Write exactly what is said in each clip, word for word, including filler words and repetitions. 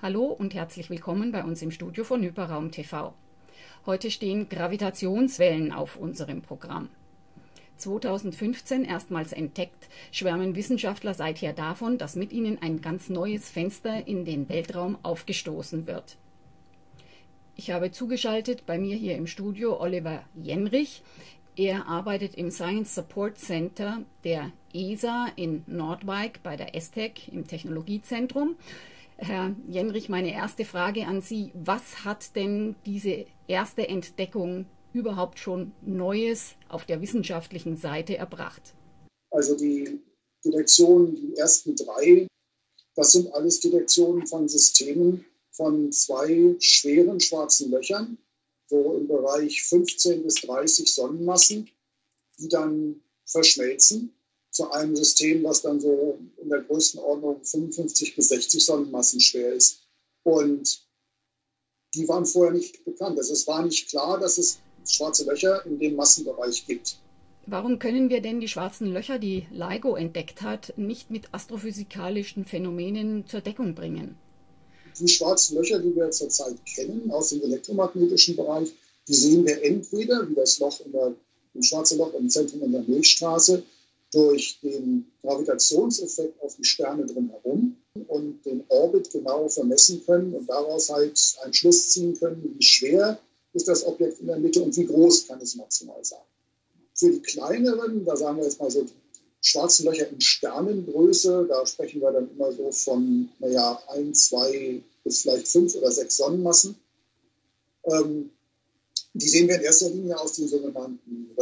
Hallo und herzlich willkommen bei uns im Studio von Hyperraum T V. Heute stehen Gravitationswellen auf unserem Programm. zweitausendfünfzehn erstmals entdeckt, schwärmen Wissenschaftler seither davon, dass mit ihnen ein ganz neues Fenster in den Weltraum aufgestoßen wird. Ich habe zugeschaltet bei mir hier im Studio Oliver Jenrich. Er arbeitet im Science Support Center der E S A in Noordwijk bei der ESTEC im Technologiezentrum. Herr Jenrich, meine erste Frage an Sie. Was hat denn diese erste Entdeckung überhaupt schon Neues auf der wissenschaftlichen Seite erbracht? Also die Detektionen, die ersten drei, das sind alles Detektionen von Systemen von zwei schweren schwarzen Löchern, so im Bereich fünfzehn bis dreißig Sonnenmassen, die dann verschmelzen zu einem System, was dann so in der Größenordnung fünfundfünfzig bis sechzig Sonnenmassen schwer ist. Und die waren vorher nicht bekannt. Also es war nicht klar, dass es schwarze Löcher in dem Massenbereich gibt. Warum können wir denn die schwarzen Löcher, die LIGO entdeckt hat, nicht mit astrophysikalischen Phänomenen zur Deckung bringen? Die schwarzen Löcher, die wir zurzeit kennen aus dem elektromagnetischen Bereich, die sehen wir entweder, wie das Loch in der, das schwarze Loch im Zentrum in der Milchstraße, durch den Gravitationseffekt auf die Sterne drumherum und den Orbit genau vermessen können und daraus halt einen Schluss ziehen können, wie schwer ist das Objekt in der Mitte und wie groß kann es maximal sein. Für die kleineren, da sagen wir jetzt mal so die schwarzen Löcher in Sternengröße, da sprechen wir dann immer so von, naja, ein, zwei bis vielleicht fünf oder sechs Sonnenmassen. Ähm, Die sehen wir in erster Linie aus den sogenannten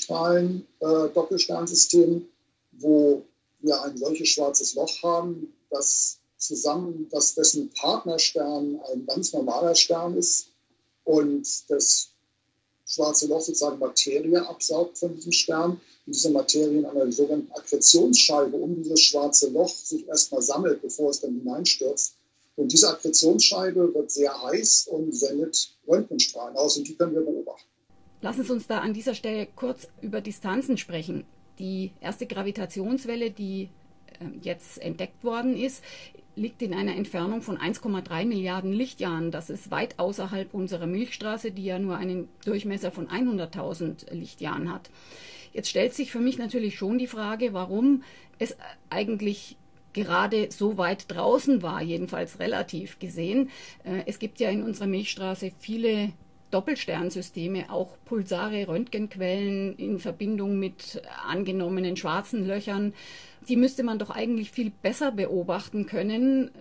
Röntgenstrahlen-Doppelsternsystemen, wo wir ein solches schwarzes Loch haben, das zusammen, dass dessen Partnerstern ein ganz normaler Stern ist und das schwarze Loch sozusagen Materie absaugt von diesem Stern und diese Materie in einer sogenannten Akkretionsscheibe um dieses schwarze Loch sich erstmal sammelt, bevor es dann hineinstürzt. Und diese Akkretionsscheibe wird sehr heiß und sendet Röntgenstrahlen aus und die können wir beobachten. Lassen Sie uns da an dieser Stelle kurz über Distanzen sprechen. Die erste Gravitationswelle, die jetzt entdeckt worden ist, liegt in einer Entfernung von eins Komma drei Milliarden Lichtjahren. Das ist weit außerhalb unserer Milchstraße, die ja nur einen Durchmesser von hunderttausend Lichtjahren hat. Jetzt stellt sich für mich natürlich schon die Frage, warum es eigentlich gerade so weit draußen war, jedenfalls relativ gesehen. Es gibt ja in unserer Milchstraße viele Doppelsternsysteme, auch Pulsare, Röntgenquellen in Verbindung mit angenommenen schwarzen Löchern. Die müsste man doch eigentlich viel besser beobachten können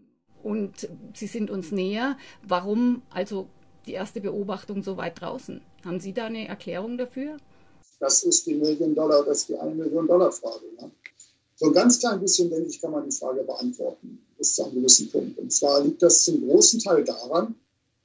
und sie sind uns näher. Warum also die erste Beobachtung so weit draußen? Haben Sie da eine Erklärung dafür? Das ist die Million Dollar, das ist die eine Million Dollar Frage. Ne? So ein ganz klein bisschen, denke ich, kann man die Frage beantworten, bis zu einem gewissen Punkt. Und zwar liegt das zum großen Teil daran,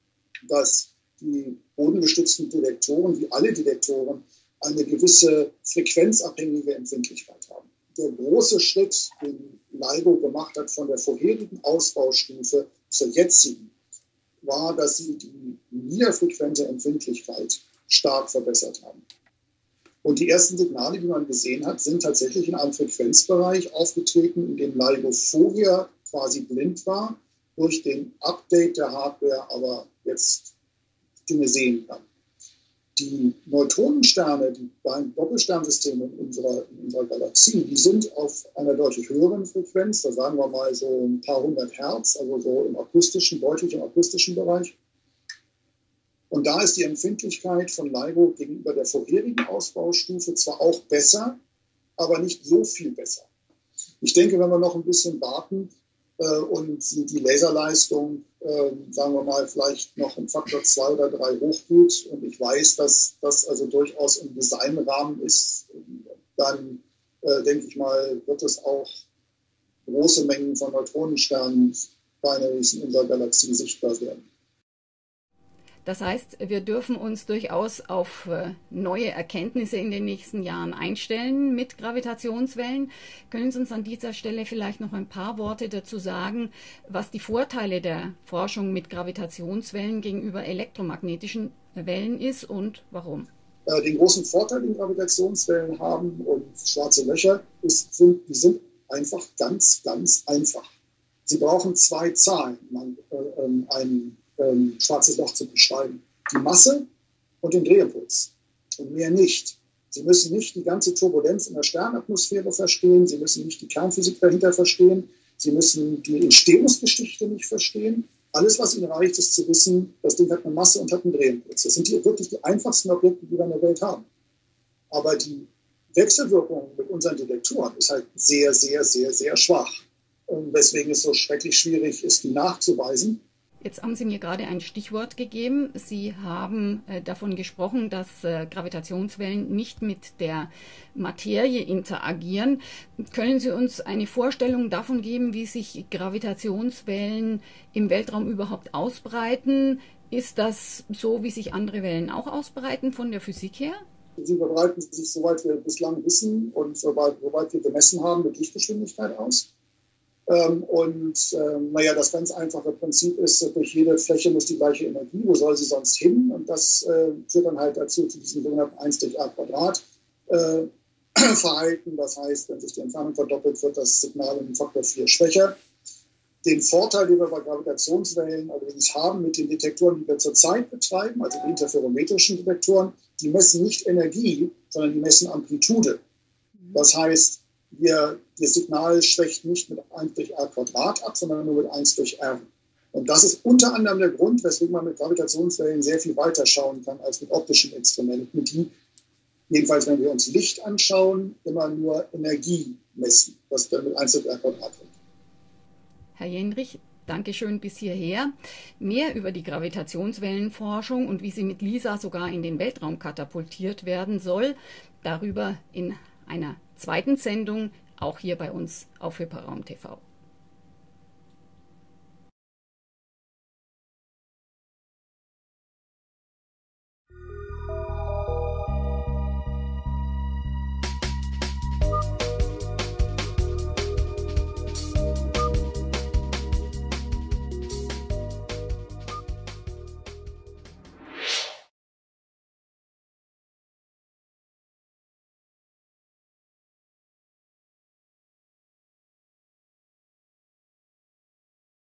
dass die bodengestützten Detektoren, wie alle Detektoren, eine gewisse frequenzabhängige Empfindlichkeit haben. Der große Schritt, den LIGO gemacht hat von der vorherigen Ausbaustufe zur jetzigen, war, dass sie die niederfrequente Empfindlichkeit stark verbessert haben. Und die ersten Signale, die man gesehen hat, sind tatsächlich in einem Frequenzbereich aufgetreten, in dem LIGO vorher quasi blind war, durch den Update der Hardware aber jetzt Dinge sehen kann. Die Neutronensterne, die beiden Doppelsternsysteme in unserer, in unserer Galaxie, die sind auf einer deutlich höheren Frequenz, da sagen wir mal so ein paar hundert Hertz, also so im akustischen, deutlich im akustischen Bereich. Und da ist die Empfindlichkeit von LIGO gegenüber der vorherigen Ausbaustufe zwar auch besser, aber nicht so viel besser. Ich denke, wenn wir noch ein bisschen warten äh, und die Laserleistung, äh, sagen wir mal, vielleicht noch um Faktor zwei oder drei hochgeht und ich weiß, dass das also durchaus im Designrahmen ist, dann äh, denke ich mal, wird es auch große Mengen von Neutronensternen Binaries in unserer Galaxie sichtbar werden. Das heißt, wir dürfen uns durchaus auf neue Erkenntnisse in den nächsten Jahren einstellen mit Gravitationswellen. Können Sie uns an dieser Stelle vielleicht noch ein paar Worte dazu sagen, was die Vorteile der Forschung mit Gravitationswellen gegenüber elektromagnetischen Wellen ist und warum? Den großen Vorteil, den Gravitationswellen haben und schwarze Löcher, ist, sind, die sind einfach ganz, ganz einfach. Sie brauchen zwei Zahlen, um ein, äh, ein ähm, schwarzes Loch zu beschreiben. Die Masse und den Drehimpuls und mehr nicht. Sie müssen nicht die ganze Turbulenz in der Sternatmosphäre verstehen, Sie müssen nicht die Kernphysik dahinter verstehen, Sie müssen die Entstehungsgeschichte nicht verstehen. Alles, was Ihnen reicht, ist zu wissen, das Ding hat eine Masse und hat einen Drehimpuls. Das sind die, wirklich die einfachsten Objekte, die wir in der Welt haben. Aber die Wechselwirkung mit unseren Detektoren ist halt sehr, sehr, sehr, sehr schwach. Und weswegen es so schrecklich schwierig ist, die nachzuweisen. Jetzt haben Sie mir gerade ein Stichwort gegeben. Sie haben äh, davon gesprochen, dass äh, Gravitationswellen nicht mit der Materie interagieren. Können Sie uns eine Vorstellung davon geben, wie sich Gravitationswellen im Weltraum überhaupt ausbreiten? Ist das so, wie sich andere Wellen auch ausbreiten von der Physik her? Sie verbreiten sich, soweit wir bislang wissen und soweit, soweit wir gemessen haben, mit Lichtgeschwindigkeit aus. Ähm, und ähm, naja, das ganz einfache Prinzip ist, durch jede Fläche muss die gleiche Energie, wo soll sie sonst hin? Und das äh, führt dann halt dazu, zu diesem sogenannten eins durch a Quadrat äh, Verhalten. Das heißt, wenn sich die Entfernung verdoppelt, wird das Signal um Faktor vier schwächer. Den Vorteil, den wir bei Gravitationswellen allerdings haben mit den Detektoren, die wir zurzeit betreiben, also die interferometrischen Detektoren, die messen nicht Energie, sondern die messen Amplitude. Das heißt, wir, das Signal schwächt nicht mit eins durch a Quadrat ab, sondern nur mit eins durch r. Und das ist unter anderem der Grund, weswegen man mit Gravitationswellen sehr viel weiter schauen kann als mit optischen Instrumenten, die, jedenfalls wenn wir uns Licht anschauen, immer nur Energie messen, was dann mit eins durch r Quadrat wird. Herr Jenrich, danke schön bis hierher. Mehr über die Gravitationswellenforschung und wie sie mit LISA sogar in den Weltraum katapultiert werden soll, darüber in einer zweiten Sendung, auch hier bei uns auf Hyperraum T V.